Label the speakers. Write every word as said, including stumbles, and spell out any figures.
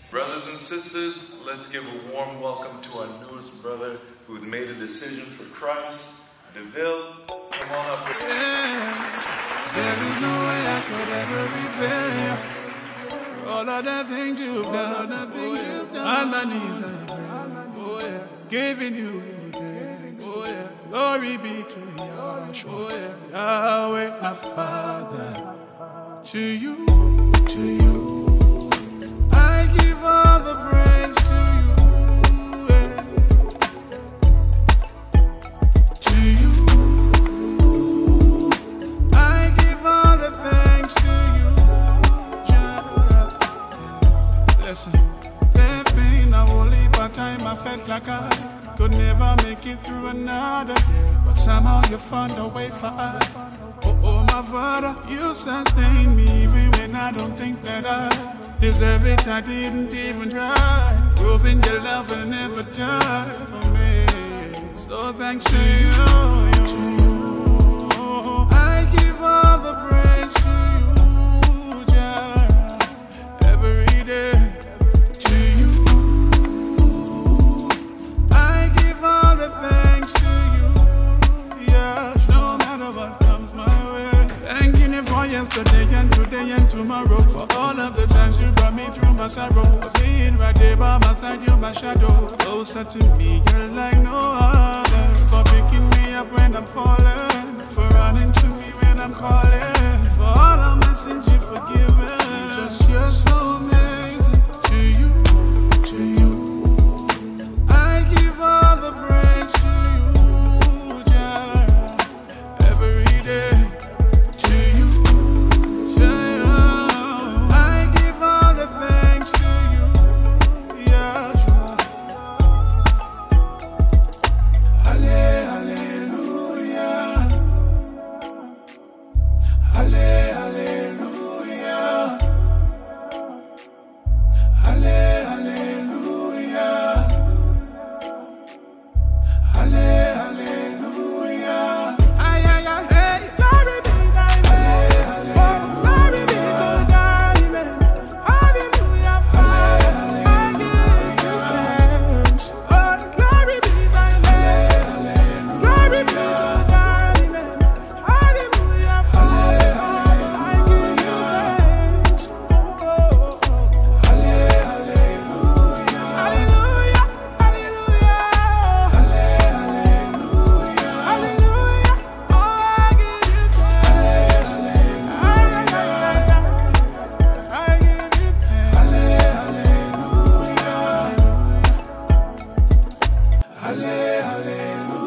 Speaker 1: Brothers and sisters, let's give a warm welcome to our newest brother who's made a decision for Christ. DeVille, come on up.
Speaker 2: Yeah, there is no way I could ever repay all of the things you've done. Oh, yeah. On my knees I pray, oh, yeah. Giving you thanks. Oh, yeah. Glory be to Yahshua, oh, yeah. Yahweh, my Father. To you, to you. I give all the praise to you, yeah. To you, I give all the thanks to you, yeah. Listen, that pain, I will leave by time I felt like I could never make it through another day, but somehow you found a way for us. Oh, oh, my Father, you sustain me even when I don't think that I deserve it. I didn't even try, proving your love will never die for me. So thanks to you, to you. I give all the praise to you, Jah, every day. To you, I give all the thanks to you, yeah. No matter what comes my way, thanking you for yesterday and today and tomorrow, for all of the times you brought me through my sorrow, for being right there by my side, you're my shadow. Closer to me, you're like no other, for picking me up when I'm falling, for running to me when I'm calling, for all of my sins you've forgiven. Just you're so amazing. To you, to you, I give all the praise to you, Jah, every day. To you, Jah, I give all the thanks to you, Yahshua. Halle- Hallelujah. Halle- Hallelujah. Halle- Hallelujah. Halle- Hallelujah. Ay, ay, ay, hey. Glory be thy name. Oh, glory be to thy name. Hallelujah, Father. I give you thanks. Oh, glory be thy name. Glory be to thy name. Hallelujah, Father. I give you thanks. Oh, oh, oh. Hallelujah. Hallelujah. Hallelujah. Hallelujah. Hallelujah. Oh, I give you thanks. Ay, ay, ay, ay, ay. I give you thanks. Hallelujah. Hallelujah.